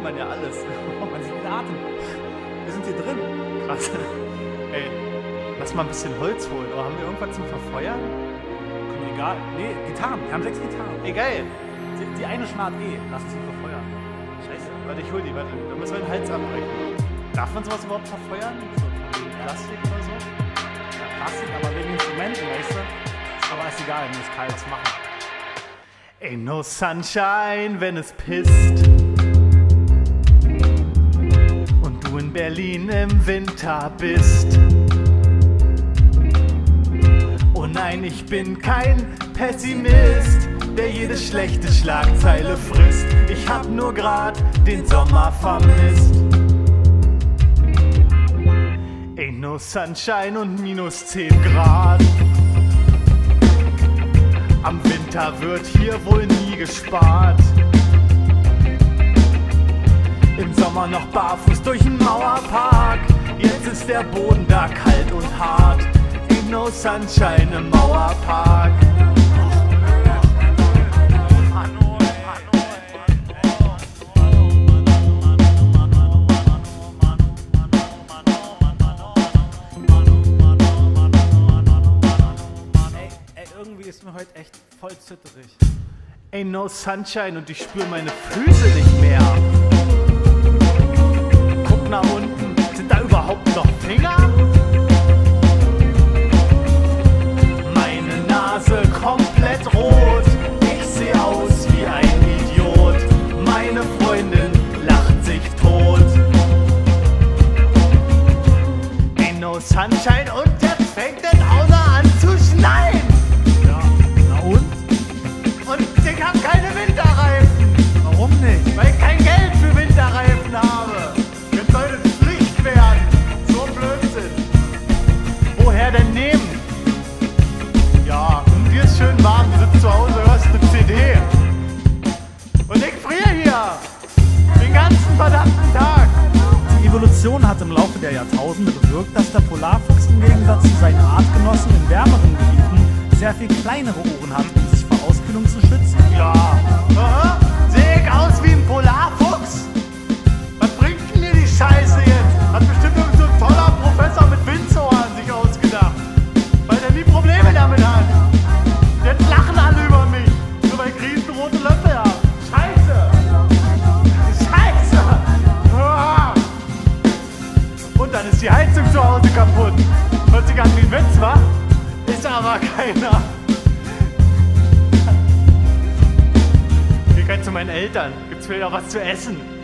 man ja alles. Man sieht den Atem. Wir sind hier drin. Krass. Ey, lass mal ein bisschen Holz holen. Oder haben wir irgendwas zum Verfeuern? Egal. Nee, Gitarren. Wir haben 6 Gitarren. Ey, geil. Die eine schnarrt eh. Lass uns die verfeuern. Scheiße. Warte, ich hol die. Warte, da müssen wir den Hals abbrechen. Darf man sowas überhaupt verfeuern? So von Plastik oder so? Ja, Plastik, aber wegen Instrumenten, weißt du? Aber ist egal, mir ist kalt. Was machen? Ain't no sunshine, wenn es pisst. Und du in Berlin im Winter bist. Oh nein, ich bin kein Pessimist, der jede schlechte Schlagzeile frisst. Ich hab nur grad den Sommer vermisst. Ain't no sunshine und minus 10 Grad. Am Winter wird hier wohl nie gespart. Im Sommer noch barfuß durch den Mauerpark. Jetzt ist der Boden da kalt und hart. Ain't no sunshine im Mauerpark. Irgendwie ist mir heute echt voll zitterig. Ain't no sunshine und ich spür meine Füße nicht mehr. Guck nach unten, sind da überhaupt noch Finger? Meine Nase komplett rot, ich seh aus wie ein Idiot. Meine Freundin lacht sich tot. Ain't no sunshine und jetzt fängt es auch noch an zu schneien. Ich hab keine Winterreifen. Warum nicht? Weil ich kein Geld für Winterreifen habe. Jetzt soll das Pflicht werden. So ein Blödsinn. Woher denn nehmen? Ja, und dir ist schön warm. Du sitzt zu Hause, hörst eine CD. Und ich friere hier. Den ganzen verdammten Tag. Die Evolution hat im Laufe der Jahrtausende bewirkt, dass der Polarfuchs im Gegensatz zu seinen Artgenossen in wärmeren Gebieten sehr viel kleinere Ohren hat, um sich vor Auskühlung zu schützen. Ja. Aha. Sehe ich aus wie ein Polarfuchs? Was bringt denn dir die Scheiße jetzt? Hat bestimmt irgend so ein toller Professor mit Windsohren sich ausgedacht. Weil der nie Probleme damit hat. Jetzt lachen alle über mich. Nur weil ich riesenrote Löffel habe. Scheiße. Scheiße. Ah. Und dann ist die Heizung zu Hause kaputt. Hört sich an wie ein Witz, wa? Ist aber keiner. Ich geh zu meinen Eltern. Gibt's wieder was zu essen?